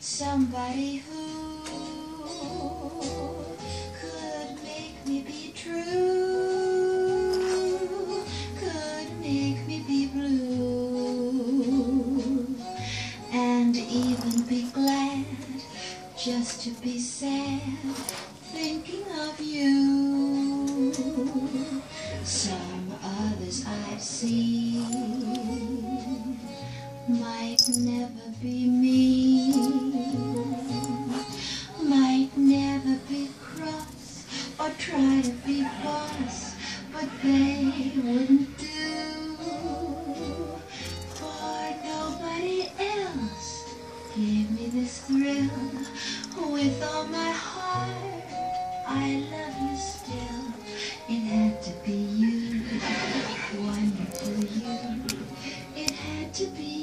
Somebody who could make me be true, could make me be blue, and even be glad just to be sad, thinking of you. Some others I've seen might never be me, might never be cross or try to be boss, but they wouldn't do, for nobody else gave me this thrill. With all my heart, I love you still. It had to be you, wonderful you. It had to be